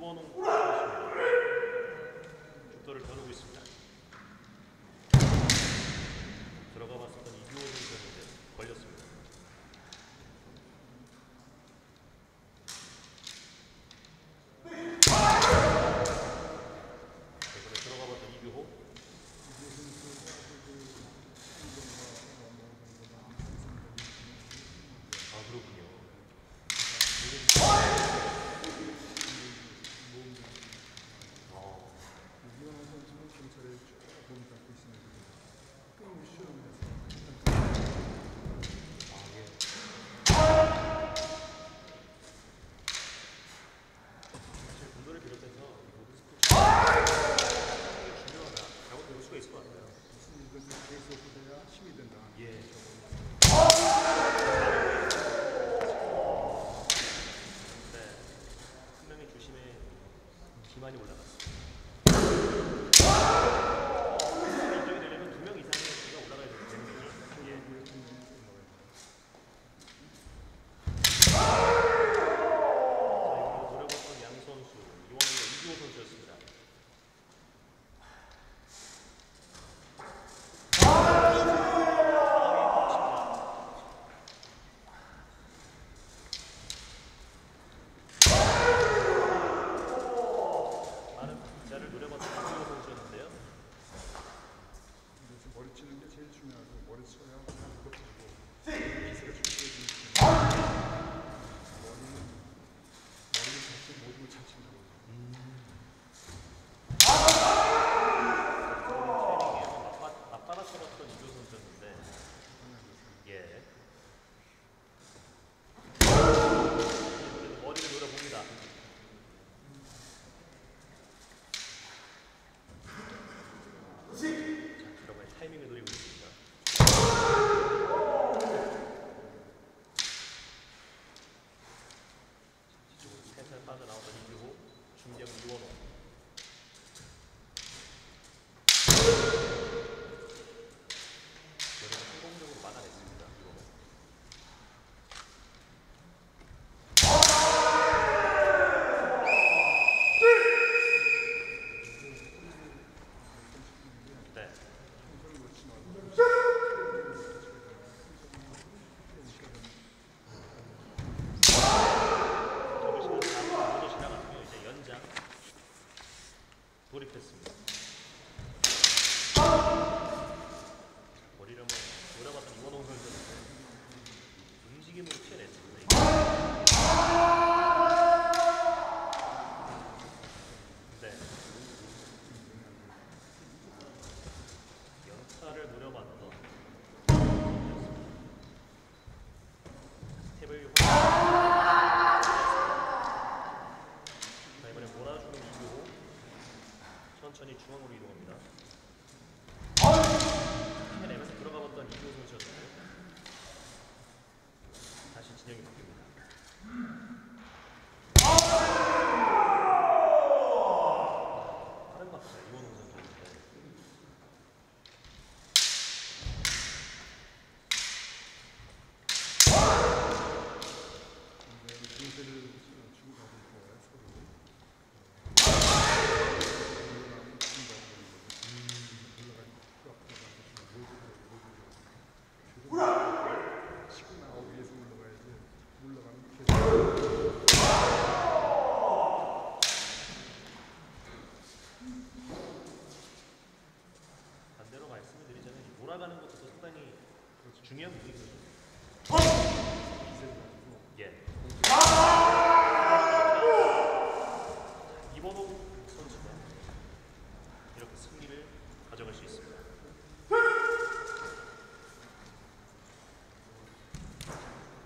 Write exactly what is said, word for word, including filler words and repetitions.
유원홍 선수입니다. 축도를 겨누고 있습니다. 들어가 봤었던 이규호 선수였는데 걸렸습니다. 이번에 들어가 봤던 이규호. 아 그렇군요. 이완호 선수는 경찰에 쭉 몸을 닦고 있습니다. 끊임없이 수영을 해서 아 예. 사실 군도를 비롯해서 모든 스포츠 중요하다라고 배울 수가 있을 것 같아요. 이것은 계속해야 힘이 된다. 예. 네. 분명히 조심해 기만이 올라갔습니다. 인정이 되려면 두 명 이상의 기가 올라가야 되는 거죠. 예. 자, 이번에 노려봤던 양 선수, 이원호와 이규호 선수였습니다. 많은 자를 노려봤던 이규호 선수였는데요. 그래서 머리 치는 게 제일 중요하고 머리 쳐야 그것도 하고 기세가 충분해지는 머리는 머리는 자체 모든 걸 잘 친다고. 트레이닝에 맞받아쳐봤던 이규호 선수였는데 예. 머리를 노려봅니다. 자, 들어가의 타이밍을 노리고 있습니다. 뒤쪽으로 살살 빠져나오던 이규호, 중대형 유원호. 여기서 성공적으로 막아냈습니다. 유원호. 네. 정글 시간 사 분 모두 지나갔고요. 이제 연장 돌입했습니다. 머리를 한번 돌아봤던 이원홍 선수였는데 움직임으로 피해냈습니다. 네. 연타를 노려봤던 스텝을 자, 이번에 몰아주는 이규호. 천천히 중앙으로 이동합니다. 피해내면서 들어가봤던 이규호 선수였는데 다시 진영이 바뀝니다. 빠른 박자 이원호 선수였는데 기세를 주고 가고 있고 서로 치고 나가고 위에서 올라가야지 올라가는 게 계속 반대로 말씀을 드리자면 이 몰아가는 것도 상당히 중요한 부분이거든요. 기세를 가지고 예. 이원호 선수가 이렇게 승리를 가져갈 수 있습니다.